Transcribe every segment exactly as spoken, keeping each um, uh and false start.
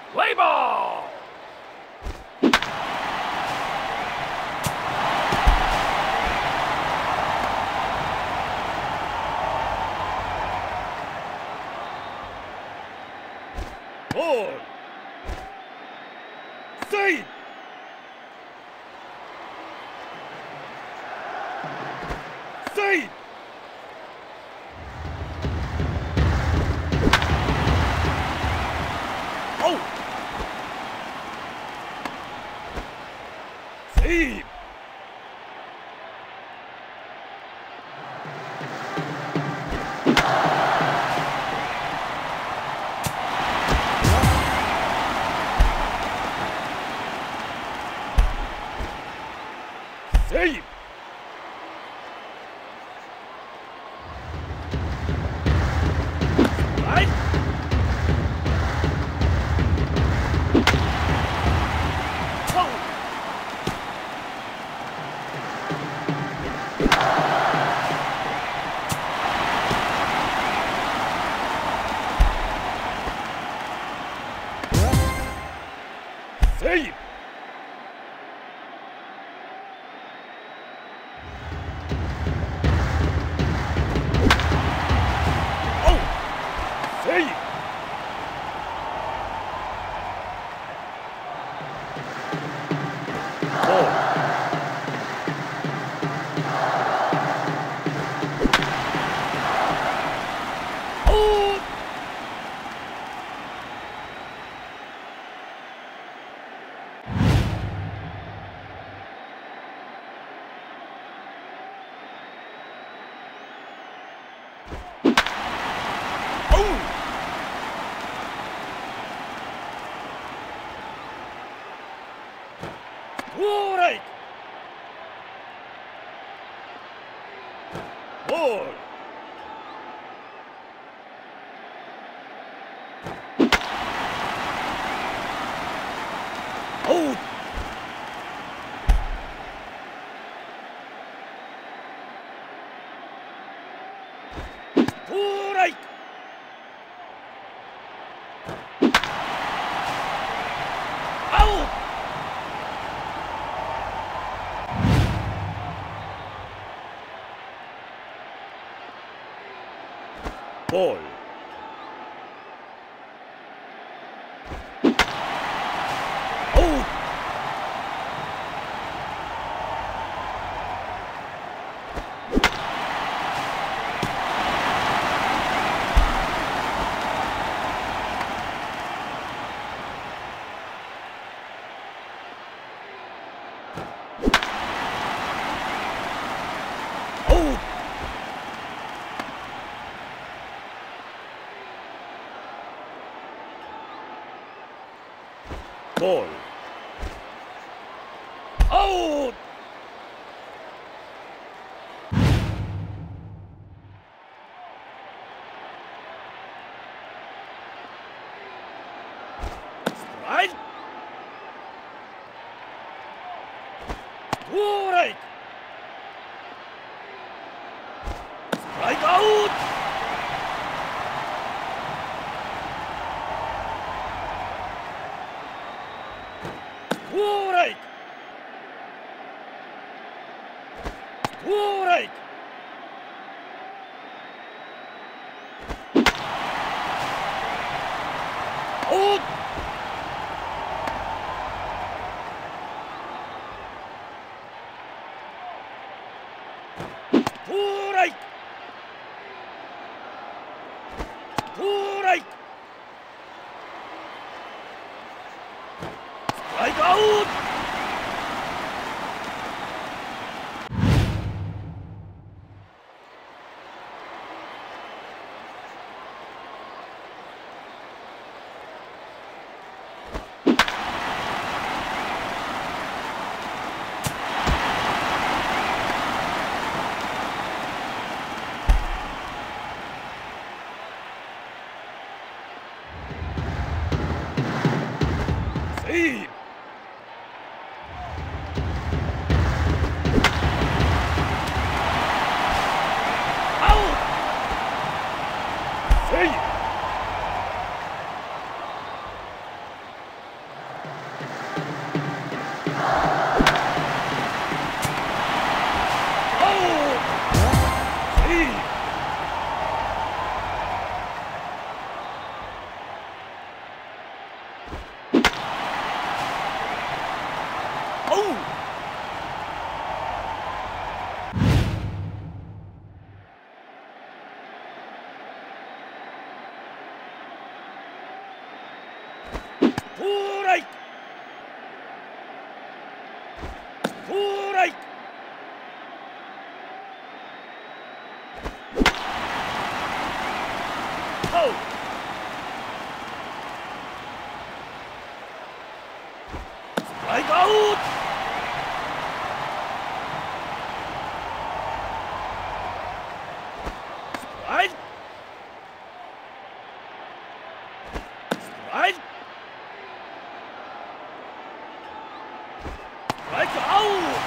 Play ball! Ball! Save! Save! Oh! Save! Save! Right? Oh! Save! Oh! Save! Ball! Oh! Oh! Strike! Ball! Out! Strike! Out! Ball! Out! Out! Ball! Out! Strike! Strike! Strike out! Strike! Strike! Out! Strike! Strike! Strike out! Save! Out! Save! トライトライアウトストライクアウトストライクストライクストライクアウト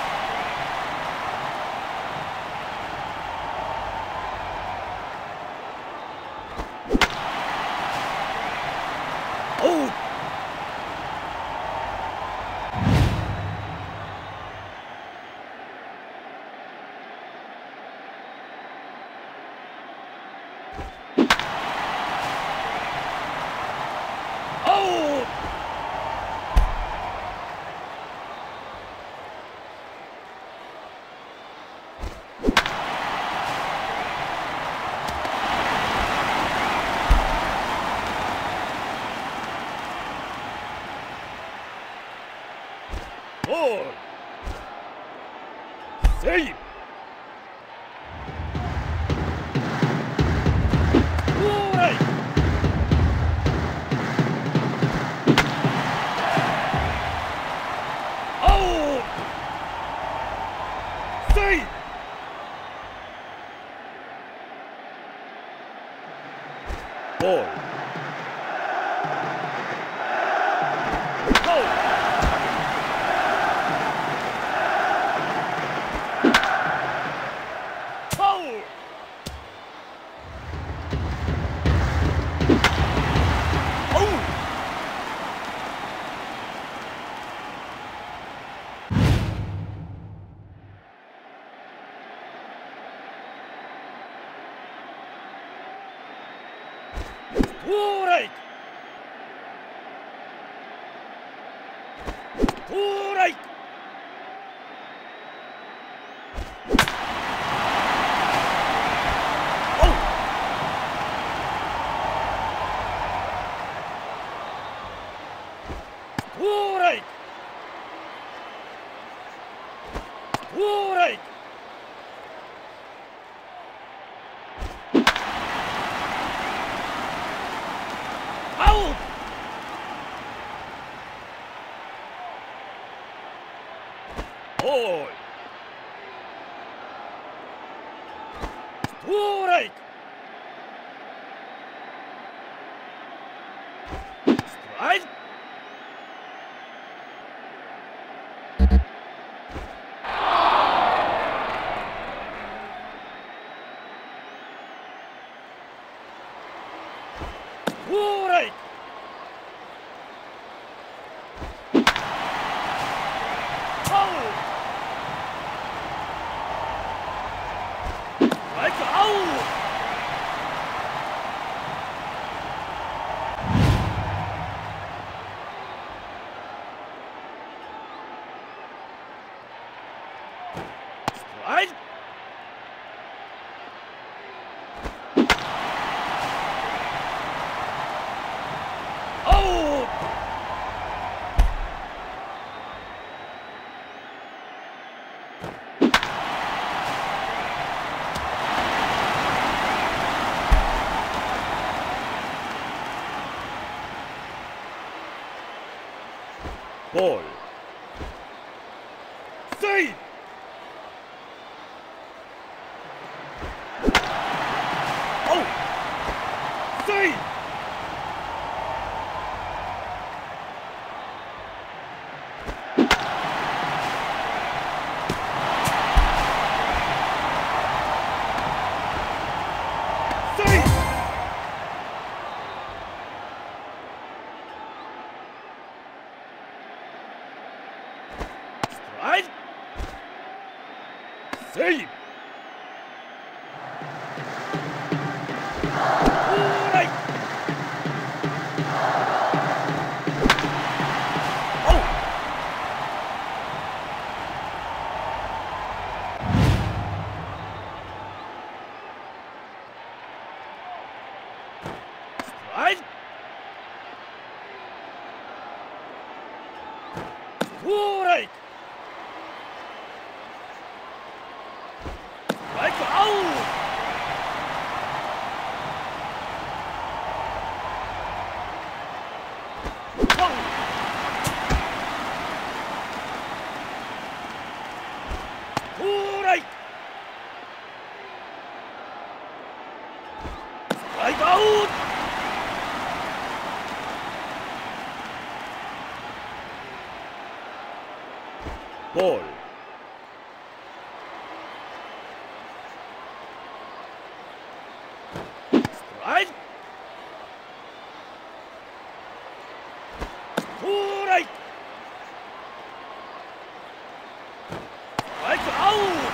ボールセーブオーライアウトセーブボールファウルトライトライトライトライアウトボールトライストライクトライアウトストライクアウトストライクアウトボールセーブアウトセーブセーブオーライアウトストライクストライクストライクアウトボールストライクストライクストライクアウト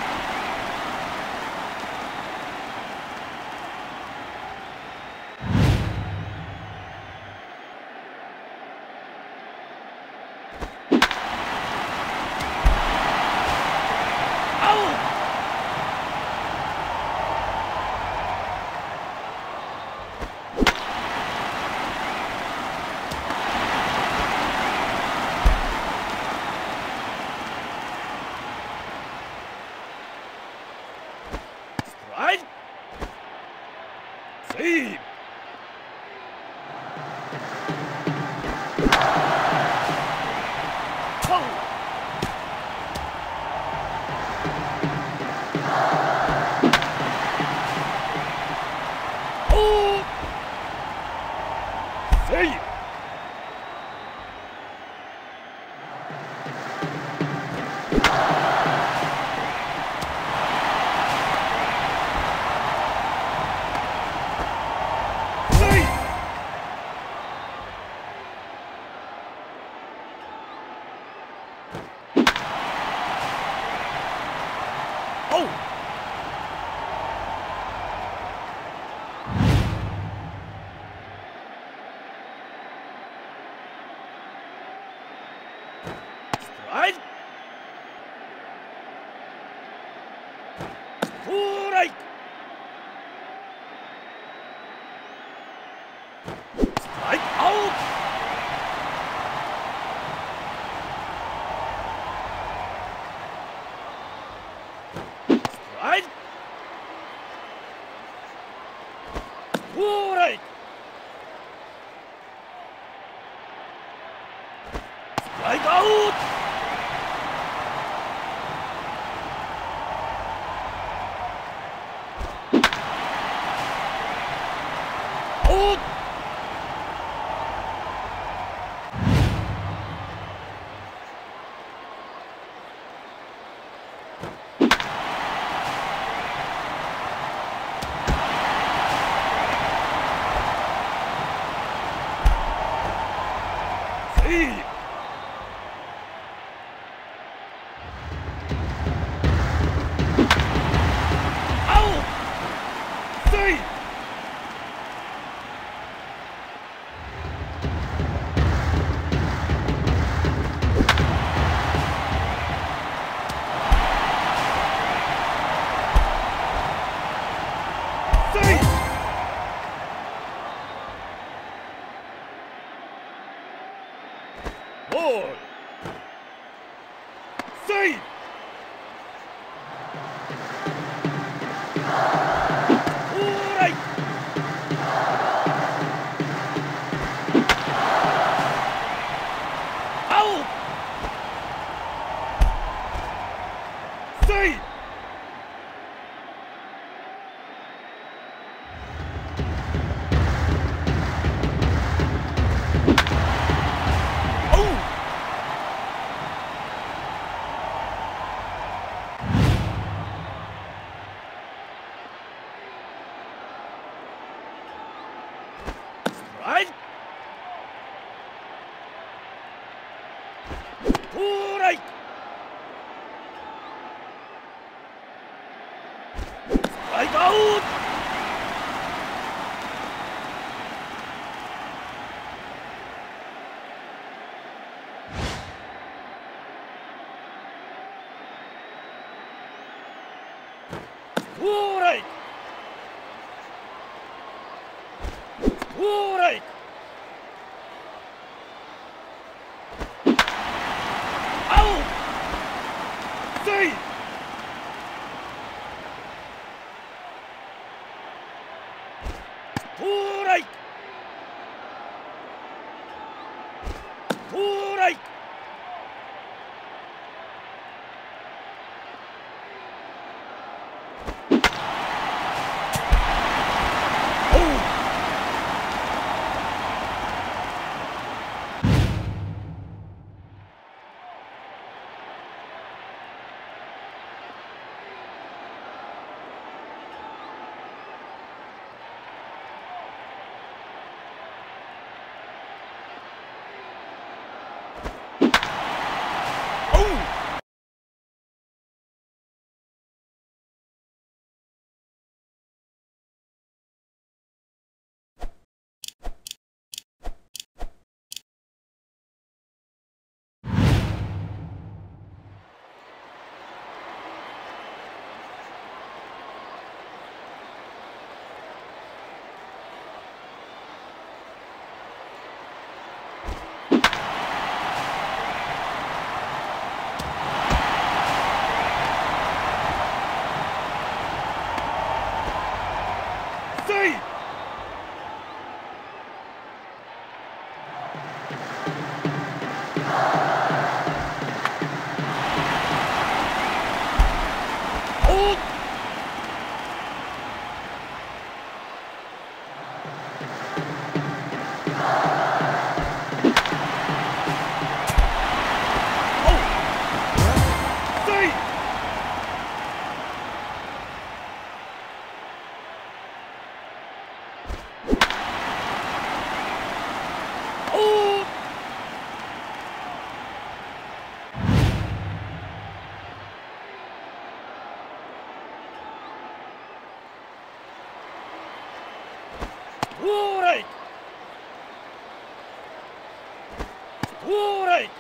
オーライ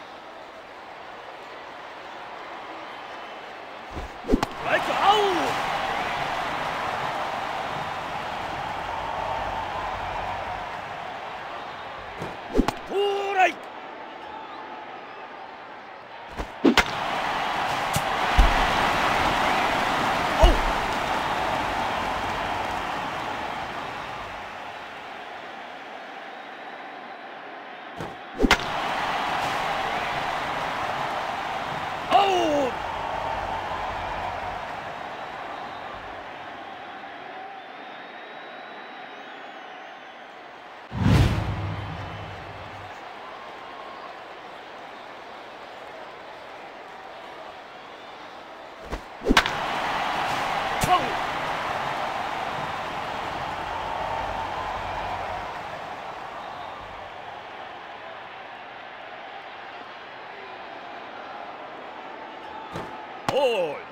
ライクアウトオーライおい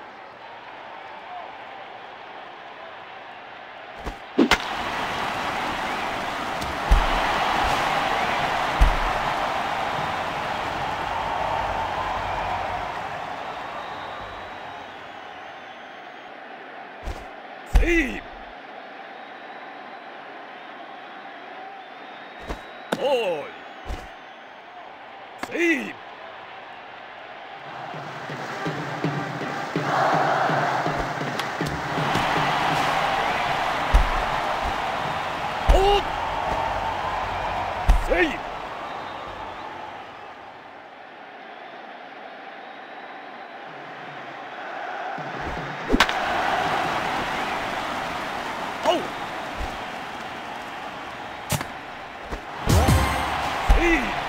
セーブおいセーブセーブおうセーブ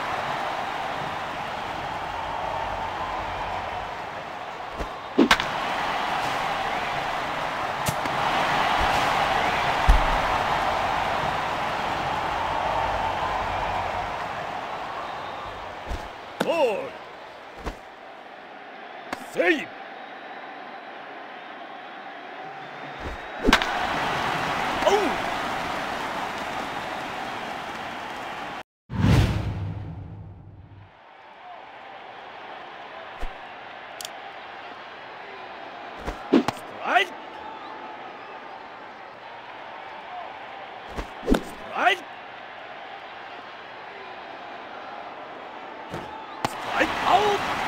おいセーブおうストライクストライクストライクアウト